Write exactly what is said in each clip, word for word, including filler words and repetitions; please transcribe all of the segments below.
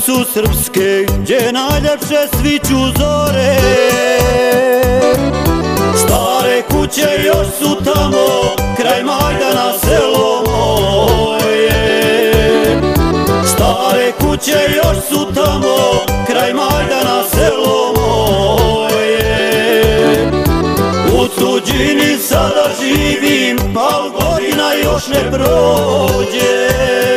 su srpske, gdje najljepše sviću zore. Stare kuće još su tamo, kraj Majdana selo moje. Stare kuće još su tamo, kraj Majdana selo moje. U tuđini sada živim, pal godina još ne prođe.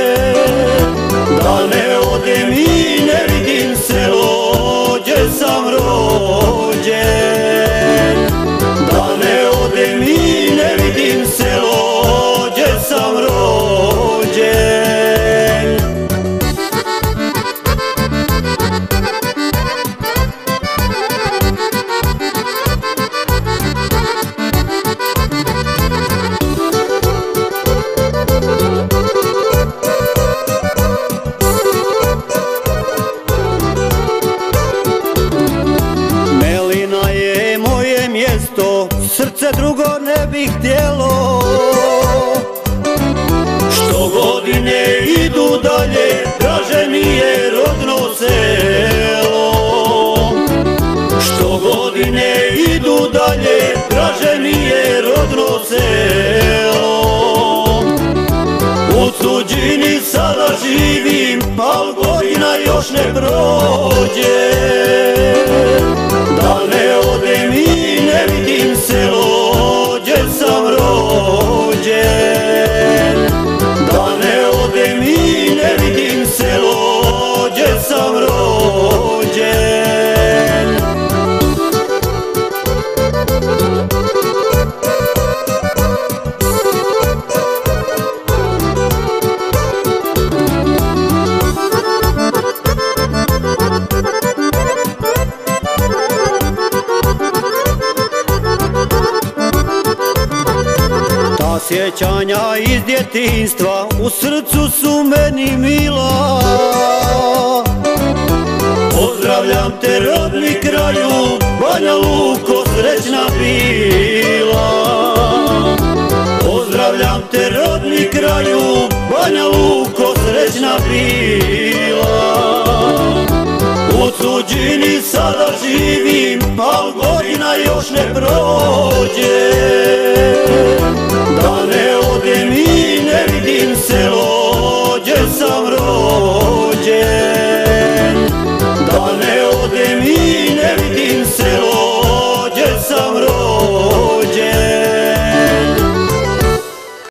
Da ne odem i ne vidim selo gdje sam rođen. Da ne odem i ne vidim selo gdje sam rođen. Srce drugo ne bih htjelo. Što godine idu dalje, draže mi je rodno selo. Što godine idu dalje, draže mi je rodno selo. U tuđini sada živim, pal godina još ne prođe. Da ne odem i ne vidim selo gdje sam rođen. Da ne odem i ne vidim selo gdje sam rođen. Sjećanja iz djetinjstva u srcu su meni mila. Pozdravljam te rodni kraju, Banja Luko srećna bila. Pozdravljam te rodni kraju, Banja Luko srećna bila. U tuđini sada živim, pal godina još ne prođe.